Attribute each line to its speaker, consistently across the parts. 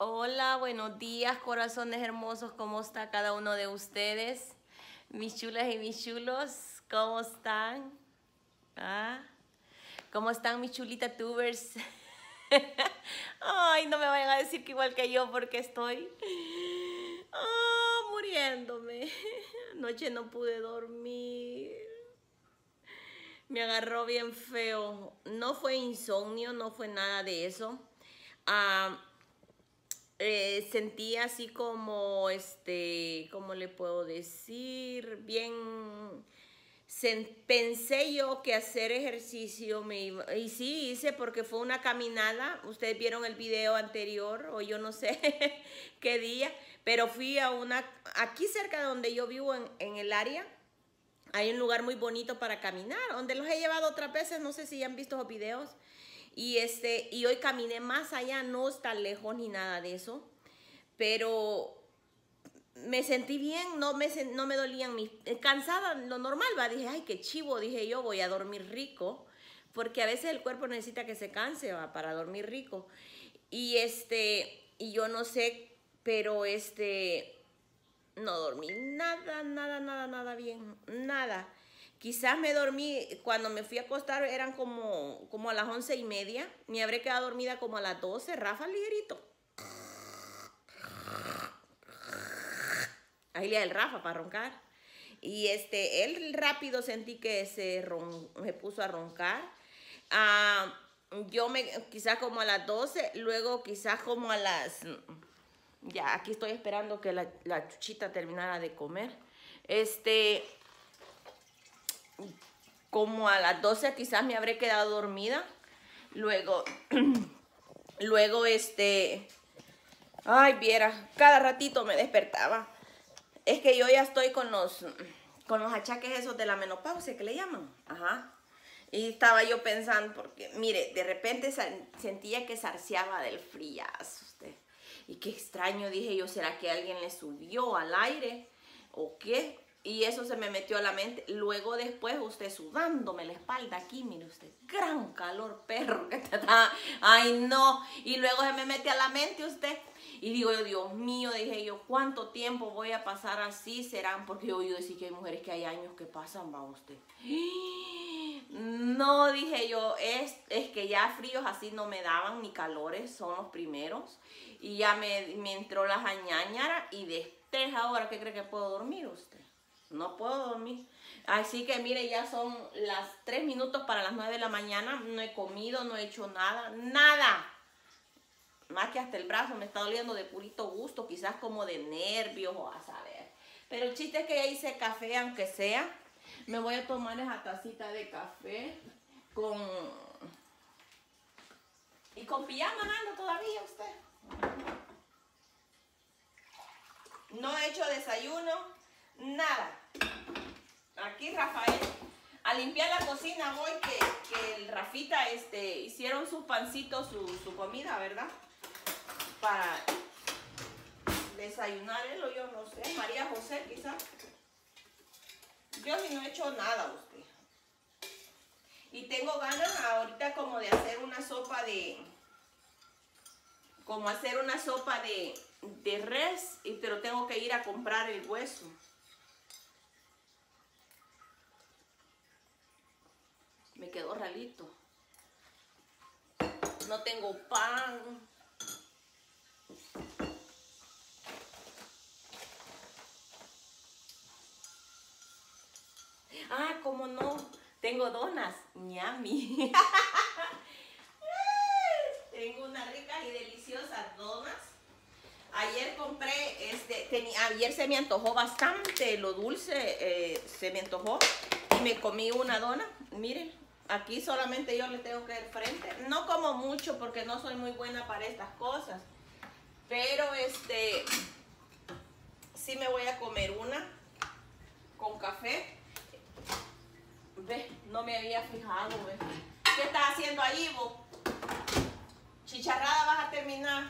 Speaker 1: Hola, buenos días, corazones hermosos. ¿Cómo está cada uno de ustedes? Mis chulas y mis chulos, ¿cómo están? ¿Ah? ¿Cómo están mis chulitas tubers? Ay, no me vayan a decir que igual que yo porque estoy muriéndome. Anoche no pude dormir. Me agarró bien feo. No fue insomnio, no fue nada de eso. Ah, Sentí así como, ¿cómo le puedo decir? Bien, pensé yo que hacer ejercicio me iba, y sí hice porque fue una caminada. Ustedes vieron el video anterior, o yo no sé qué día, pero fui a aquí cerca de donde yo vivo en el área. Hay un lugar muy bonito para caminar, donde los he llevado otras veces, no sé si han visto los videos. Y hoy caminé más allá, no está lejos ni nada de eso, pero me sentí bien, no me dolían mis... Cansada, lo normal, va, dije, ay, qué chivo, dije yo, voy a dormir rico, porque a veces el cuerpo necesita que se canse, va, para dormir rico. Y yo no sé, pero no dormí nada bien, nada. Quizás me dormí, cuando me fui a acostar eran como a las 11:30, me habré quedado dormida como a las 12, Rafa ligerito. Ahí le da el Rafa para roncar. Y él rápido sentí que me puso a roncar. Ah, quizás como a las 12, luego quizás como a las... Ya, aquí estoy esperando que la chuchita terminara de comer. Como a las 12 quizás me habré quedado dormida. Luego, luego ay, viera, cada ratito me despertaba. Es que yo ya estoy con los achaques esos de la menopausia que le llaman. Ajá. Y estaba yo pensando, porque, mire, de repente sentía que zarceaba del friazo usted. Y qué extraño, dije yo, ¿será que alguien le subió al aire? ¿O qué? Y eso se me metió a la mente. Luego después usted sudándome la espalda aquí, mire usted, gran calor, perro, que te da. Ay, no. Y luego se me mete a la mente usted. Y digo yo, Dios mío, dije yo, ¿cuánto tiempo voy a pasar así? Serán, porque yo oído decir que hay mujeres que hay años que pasan, va usted. No, dije yo, es que ya fríos así no me daban, ni calores, son los primeros. Y ya me entró la jañañara y desde ahora, ¿qué cree que puedo dormir usted? No puedo dormir. Así que mire, ya son las 3 minutos para las 9 de la mañana. No he comido, no he hecho nada. ¡Nada! Más que hasta el brazo me está doliendo de purito gusto. Quizás como de nervios o a saber. Pero el chiste es que ya hice café, aunque sea. Me voy a tomar esa tacita de café y con pijama ando todavía usted. No he hecho desayuno, nada. Aquí Rafael, a limpiar la cocina voy, que el Rafita hicieron sus pancitos, su comida, ¿verdad? Para desayunar él o yo no sé, María José quizás. Yo sí no he hecho nada usted. Y tengo ganas ahorita como de hacer una sopa de res, pero tengo que ir a comprar el hueso. Me quedó ralito. No tengo pan. Ah, ¿cómo no? Tengo donas. Ñami. Tengo unas ricas y deliciosas donas. Ayer compré, ayer se me antojó bastante lo dulce, se me antojó y me comí una dona. Miren, aquí solamente yo le tengo que dar frente. No como mucho porque no soy muy buena para estas cosas, pero sí me voy a comer una con café. Ve, no me había fijado, ve. ¿Qué estás haciendo ahí, vos? Chicharrada vas a terminar.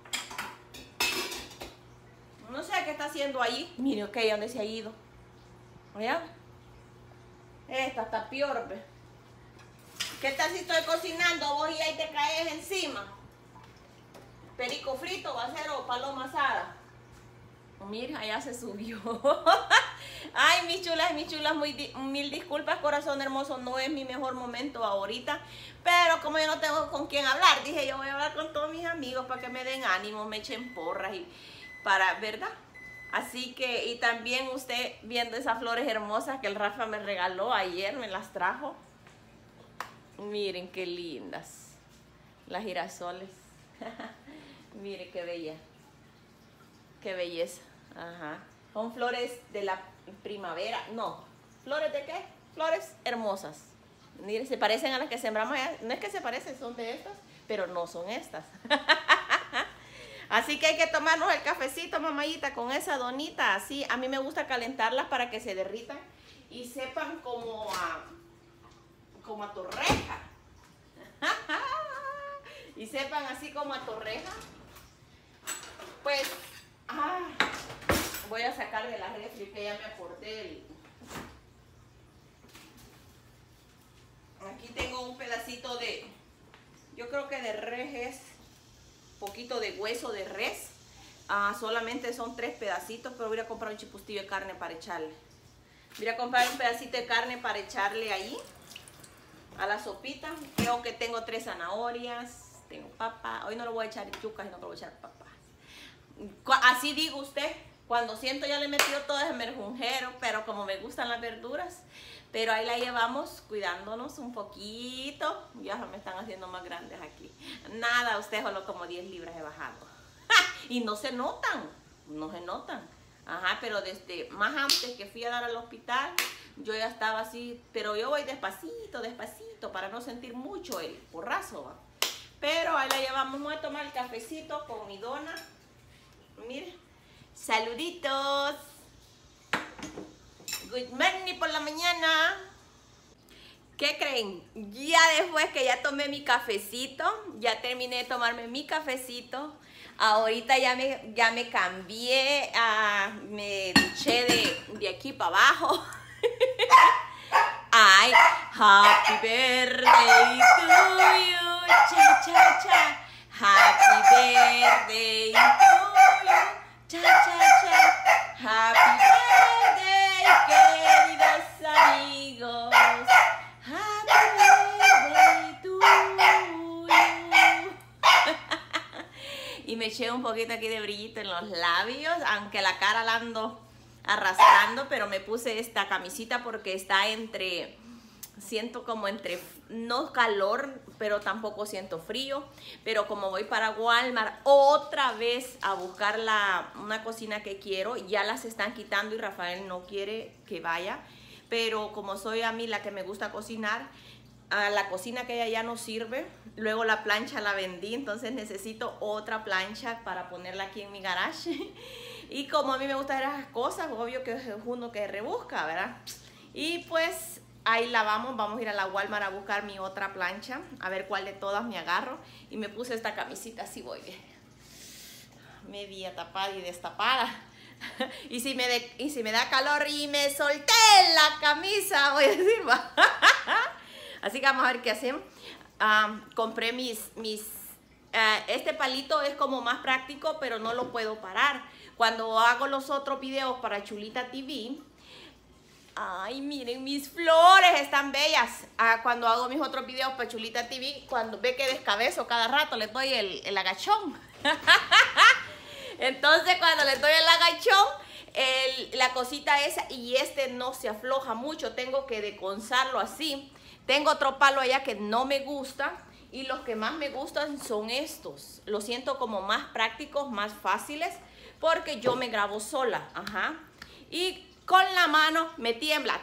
Speaker 1: No sé qué está haciendo ahí. Mire, ok, ¿dónde se ha ido? ¿Ya? Esta está peor, ve. ¿Qué tal si estoy cocinando vos y ahí te caes encima? perico frito va a ser o paloma asada. Mira, allá se subió. Ay, mis chulas, mil disculpas, corazón hermoso, no es mi mejor momento ahorita, pero como yo no tengo con quién hablar, dije yo voy a hablar con todos mis amigos para que me den ánimo, me echen porras y para, ¿verdad? Así que, y también usted viendo esas flores hermosas que el Rafa me regaló ayer, me las trajo. Miren qué lindas, las girasoles. Miren qué bella, qué belleza. Ajá. Son flores de la primavera. No, ¿flores de qué? Flores hermosas. Miren, se parecen a las que sembramos allá. No es que se parecen, son de estas, pero no son estas. Así que hay que tomarnos el cafecito, mamayita, con esa donita. Así, a mí me gusta calentarlas para que se derritan y sepan como a torreja. Y sepan así como a torreja. Pues, voy a sacar de la refri que ya me acordé. Aquí tengo un pedacito de, yo creo que de res es poquito de hueso de res. Solamente son 3 pedacitos, pero voy a comprar un chipustillo de carne para echarle. Voy a comprar un pedacito de carne para echarle ahí a la sopita. Creo que tengo 3 zanahorias, tengo papa. Hoy no le voy a echar yucas, sino que le voy a echar papas. Así digo usted, cuando siento ya le he metido todo ese merjunjero, pero como me gustan las verduras, pero ahí la llevamos cuidándonos un poquito. Ya me están haciendo más grandes aquí. Nada, usted solo como 10 libras he bajado. Y no se notan, no se notan. Ajá, pero desde más antes que fui a dar al hospital, yo ya estaba así, pero yo voy despacito, despacito, para no sentir mucho el porrazo, ¿va? Pero ahí la llevamos, voy a tomar el cafecito con mi dona. Mire, saluditos. Good morning por la mañana. ¿Qué creen? Ya después que ya tomé mi cafecito, ya terminé de tomarme mi cafecito, ahorita ya me cambié, me duché de aquí para abajo. Ay, happy birthday to you, cha cha cha. Happy birthday to you, cha cha cha. Happy birthday, queridos amigos. Happy birthday to you. Y me eché un poquito aquí de brillito en los labios, aunque la cara la ando arrastrando, pero me puse esta camisita porque está entre, siento como entre, no calor, pero tampoco siento frío. Pero como voy para Walmart otra vez a buscar una cocina que quiero, ya las están quitando y Rafael no quiere que vaya. Pero como soy a mí la que me gusta cocinar, la cocina que ya no sirve. Luego la plancha la vendí, entonces necesito otra plancha para ponerla aquí en mi garage. Y como a mí me gustan esas cosas, obvio que es uno que rebusca, ¿verdad? Y pues ahí la vamos a ir a la Walmart a buscar mi otra plancha, a ver cuál de todas me agarro. Y me puse esta camisita, así voy, media tapada y destapada. Y si me da calor y me solté la camisa, voy a decir, va. Así que vamos a ver qué hacemos. Compré este palito es como más práctico, pero no lo puedo parar. Cuando hago los otros videos para Chulita TV, ay, miren mis flores, están bellas. Cuando hago mis otros videos para Chulita TV, cuando ve que descabezo cada rato, le doy el agachón. Entonces cuando le doy el agachón, la cosita esa, y este no se afloja mucho, tengo que deconsarlo así. Tengo otro palo allá que no me gusta, y los que más me gustan son estos. Los siento como más prácticos, más fáciles, porque yo me grabo sola. Ajá. Y con la mano me tiembla.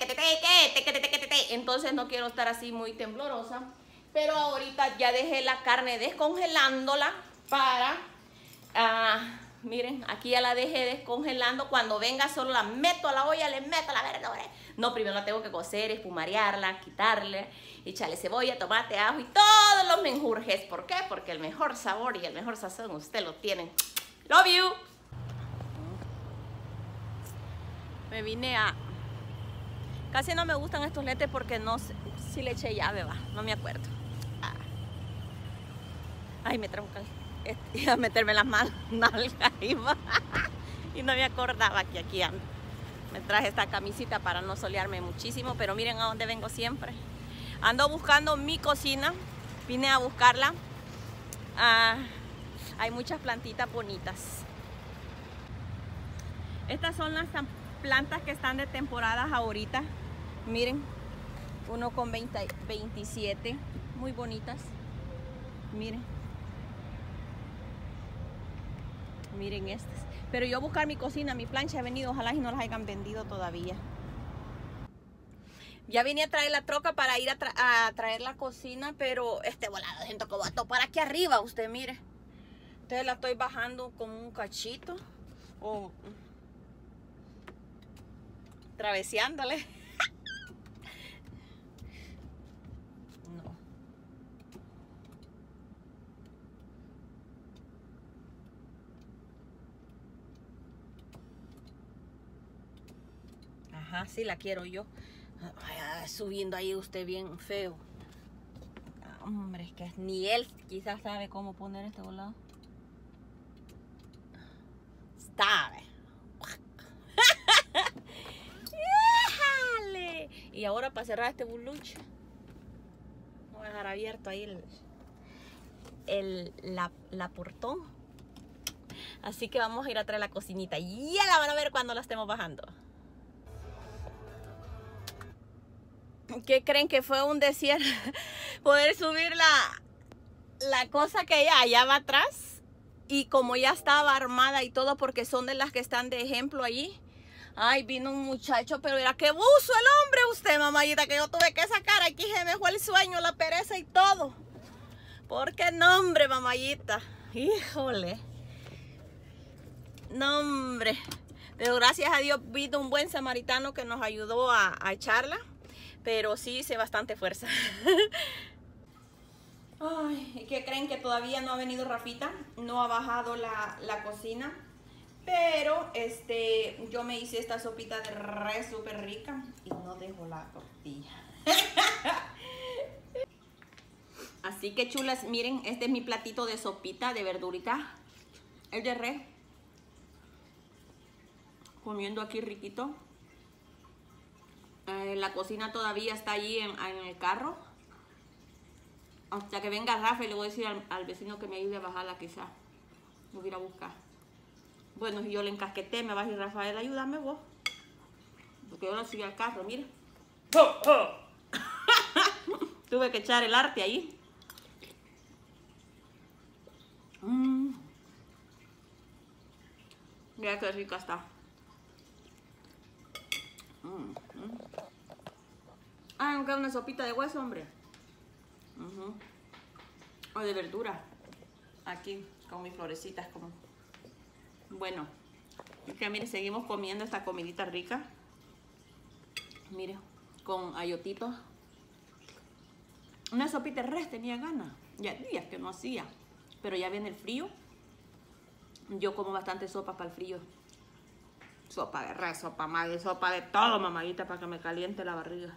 Speaker 1: Entonces no quiero estar así muy temblorosa. Pero ahorita ya dejé la carne descongelándola para... miren, aquí ya la dejé descongelando. Cuando venga solo la meto a la olla, le meto la verdura. No, primero la tengo que cocer, espumarearla, quitarle, echarle cebolla, tomate, ajo y todos los menjurjes. ¿Por qué? Porque el mejor sabor y el mejor sazón usted lo tiene. Love you. Me vine a... Casi no me gustan estos lentes porque no sé si le eché llave, va. No me acuerdo. Ay, me trajo cal. iba a meterme las manos y no me acordaba que aquí ando. Me traje esta camisita para no solearme muchísimo, pero miren a dónde vengo siempre. Ando buscando mi cocina, vine a buscarla. Hay muchas plantitas bonitas. Estas son las plantas que están de temporadas ahorita. Miren, uno con 27, muy bonitas. Miren. Miren estas. Pero yo a buscar mi cocina, mi plancha he venido, ojalá y no las hayan vendido todavía. Ya vine a traer la troca para ir a traer la cocina, pero este volado siento que va a topar aquí arriba, usted mire. Entonces la estoy bajando con un cachito o traveseándole. No. Ajá, sí la quiero yo. Ay, subiendo ahí usted bien feo. Hombre, es que ni él quizás sabe cómo poner este volado. Sabe. ¡Déjale! Y ahora para cerrar este buluche, voy a dejar abierto ahí la portón. Así que vamos a ir a traer la cocinita. Y ya la van a ver cuando la estemos bajando. ¿Qué creen que fue un desierto? Poder subir la cosa que allá va atrás. Y como ya estaba armada y todo, porque son de las que están de ejemplo allí. Ay, vino un muchacho, pero era que buzo el hombre usted, mamayita, que yo tuve que sacar. Aquí se me fue el sueño, la pereza y todo. Porque no, hombre, mamayita. Híjole. No, hombre. Pero gracias a Dios vino un buen samaritano que nos ayudó a echarla. Pero sí hice bastante fuerza. Ay, ¿y qué creen? Que todavía no ha venido Rafita. No ha bajado la cocina. Pero yo me hice esta sopita de res súper rica. Y no dejo la tortilla. Así que chulas, miren, este es mi platito de sopita de verdurita. El de res. Comiendo aquí riquito. La cocina todavía está allí en el carro. Hasta que venga Rafa, y le voy a decir al vecino que me ayude a bajarla quizá. Lo voy a ir a buscar. Bueno, si yo le encasqueté, me va a decir Rafael, ayúdame vos. Porque yo no subí al carro, mire. Tuve que echar el arte ahí. Mira qué rica está. Ah, aunque una sopita de hueso, hombre. O de verdura. Aquí, con mis florecitas como. Bueno, es que mire, seguimos comiendo esta comidita rica. Mire, con ayotitos. Una sopita de res tenía ganas. Ya días que no hacía. Pero ya viene el frío. Yo como bastante sopa para el frío. Sopa de res, sopa madre, sopa de todo, mamadita, para que me caliente la barriga.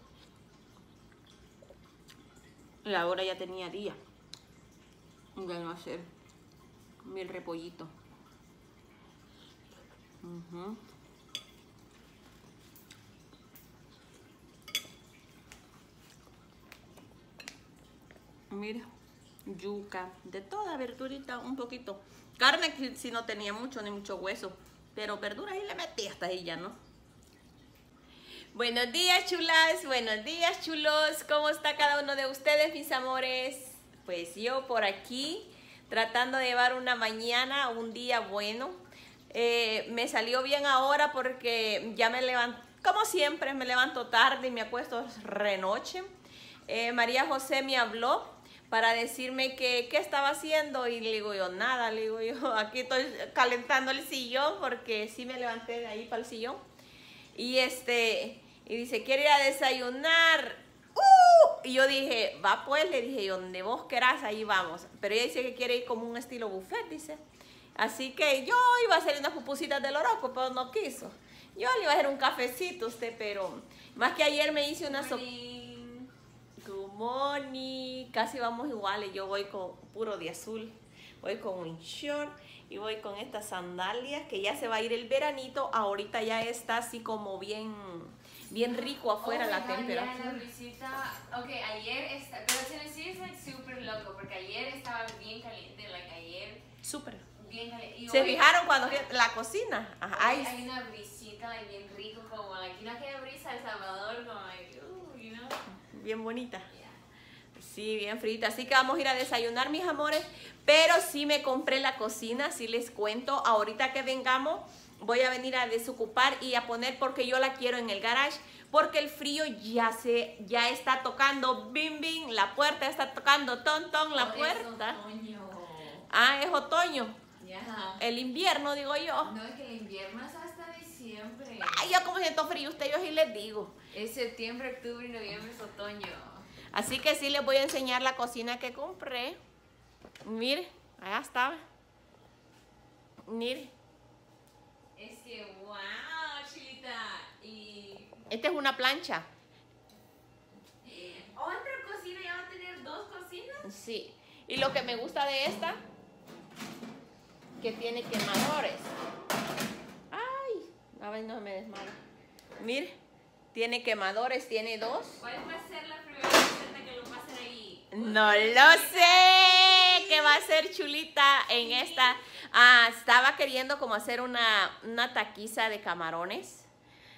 Speaker 1: Y ahora ya tenía día de no hacer mi repollito. Mira, yuca, de toda verdurita, un poquito. Carne si no tenía mucho, ni mucho hueso. Pero verduras ahí le metí hasta ahí ya, ¿no? Buenos días, chulas, buenos días, chulos. ¿Cómo está cada uno de ustedes, mis amores? Pues yo por aquí, tratando de llevar una mañana, un día bueno. Me salió bien ahora porque ya me levanto, como siempre, me levanto tarde y me acuesto re noche. María José me habló para decirme que qué estaba haciendo y le digo yo, nada, le digo yo, aquí estoy calentando el sillón porque sí me levanté de ahí para el sillón. Y y dice, ¿quiere ir a desayunar? Y yo dije, va pues, le dije, donde vos querás, ahí vamos. Pero ella dice que quiere ir como un estilo buffet, dice. Así que yo iba a hacer unas pupusitas del oroco, pero no quiso. Yo le iba a hacer un cafecito a usted, pero más que ayer me hice una sopa. Good morning. Casi vamos iguales, yo voy con puro de azul. Voy con un short y voy con estas sandalias que ya se va a ir el veranito. Ahorita ya está así como bien rico afuera la temperatura.
Speaker 2: La brisita, ok, ayer pero Tennessee es súper loco porque ayer estaba bien caliente, ayer
Speaker 1: Súper.
Speaker 2: bien caliente.
Speaker 1: ¿Se fijaron cuando la cocina? Ajá,
Speaker 2: hay una brisita bien rico, como aquí no aquella brisa de Salvador, como you know?
Speaker 1: Bien bonita.
Speaker 2: Yeah.
Speaker 1: Sí, bien frita. Así que vamos a ir a desayunar, mis amores. Pero sí me compré la cocina, sí les cuento. Ahorita que vengamos, voy a venir a desocupar y a poner porque yo la quiero en el garage. Porque el frío ya está tocando. Bim, bim. La puerta está tocando. Ton, ton, la puerta.
Speaker 2: Es otoño.
Speaker 1: Ah, es otoño.
Speaker 2: Yeah.
Speaker 1: El invierno, digo yo.
Speaker 2: No, es que el invierno es hasta diciembre.
Speaker 1: Ay, yo como siento frío, usted yo sí les digo.
Speaker 2: Es septiembre, octubre y noviembre es otoño.
Speaker 1: Así que sí les voy a enseñar la cocina que compré. Mire, allá estaba. Mire.
Speaker 2: Es que, wow, Chilita. Y
Speaker 1: Esta es una plancha.
Speaker 2: otra cocina, ya va a tener 2 cocinas.
Speaker 1: Sí. Y lo que me gusta de esta, que tiene quemadores. Ay, a ver, no me desmalo. Mire, tiene quemadores, tiene 2.
Speaker 2: ¿Cuál va a ser la primera receta que lo pasen ahí?
Speaker 1: No lo sé. ¿Qué va a ser Chulita en esta? Estaba queriendo como hacer una taquiza de camarones.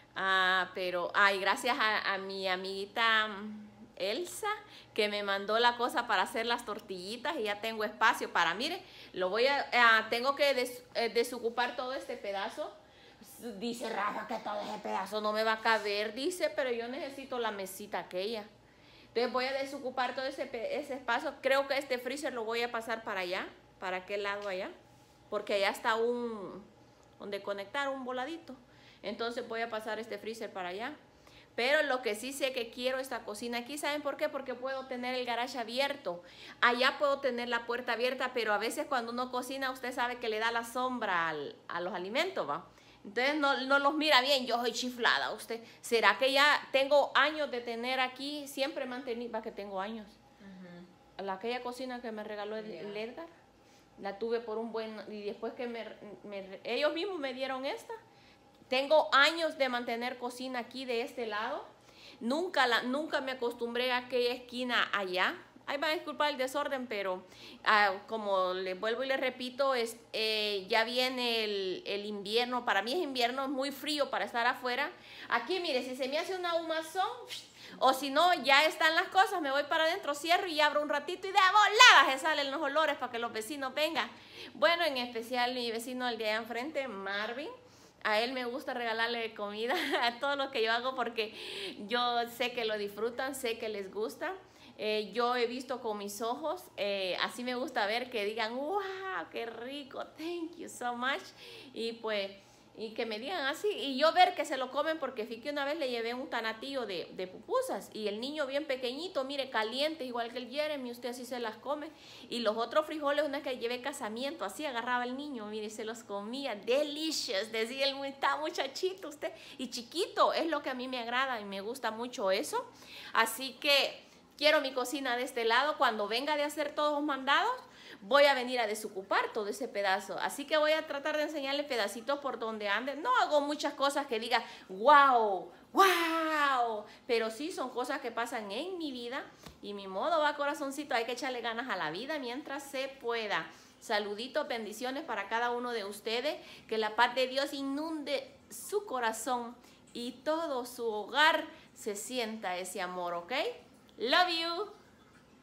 Speaker 1: Pero, gracias a mi amiguita Elsa, que me mandó la cosa para hacer las tortillitas y ya tengo espacio para, mire, tengo que desocupar todo este pedazo. Dice Rafa que todo ese pedazo no me va a caber, dice, pero yo necesito la mesita aquella. Entonces voy a desocupar todo ese espacio. Creo que este freezer lo voy a pasar para allá, para aquel lado allá, porque allá está donde conectar un voladito. Entonces voy a pasar este freezer para allá. Pero lo que sí sé que quiero esta cocina aquí, ¿saben por qué? Porque puedo tener el garage abierto. Allá puedo tener la puerta abierta, pero a veces cuando uno cocina, usted sabe que le da la sombra a los alimentos, ¿va? Entonces no los mira bien. Yo soy chiflada, usted. ¿Será que ya tengo años de tener aquí? Siempre mantení, va que tengo años. Aquella cocina que me regaló el Edgar, la tuve por un buen... Y después que ellos mismos me dieron esta. Tengo años de mantener cocina aquí de este lado. Nunca me acostumbré a aquella esquina allá. Ahí van a disculpar el desorden, pero como les vuelvo y les repito, ya viene el invierno. Para mí es invierno, es muy frío para estar afuera. Aquí, mire, si se me hace una humazón, o si no, ya están las cosas, me voy para adentro, cierro y abro un ratito y de volada se salen los olores para que los vecinos vengan. Bueno, en especial mi vecino al de allá enfrente, Marvin. A él me gusta regalarle comida a todo lo que yo hago porque yo sé que lo disfrutan, sé que les gusta. Yo he visto con mis ojos, así me gusta ver que digan, wow, qué rico, thank you so much. Y pues, y que me digan así, y yo ver que se lo comen porque fui que una vez le llevé un tanatillo de pupusas y el niño bien pequeñito, mire, caliente, igual que el Jeremy, usted así se las come. Y los otros frijoles, una que llevé casamiento, así agarraba el niño, mire, se los comía, delicious, decía el está muchachito usted, y chiquito, es lo que a mí me agrada y me gusta mucho eso. Así que quiero mi cocina de este lado. Cuando venga de hacer todos los mandados, voy a venir a desocupar todo ese pedazo. Así que voy a tratar de enseñarle pedacitos por donde ande. No hago muchas cosas que diga, wow, wow. Pero sí son cosas que pasan en mi vida. Y mi modo va, corazoncito, hay que echarle ganas a la vida mientras se pueda. Saluditos, bendiciones para cada uno de ustedes. Que la paz de Dios inunde su corazón y todo su hogar se sienta ese amor, ¿ok? Love you.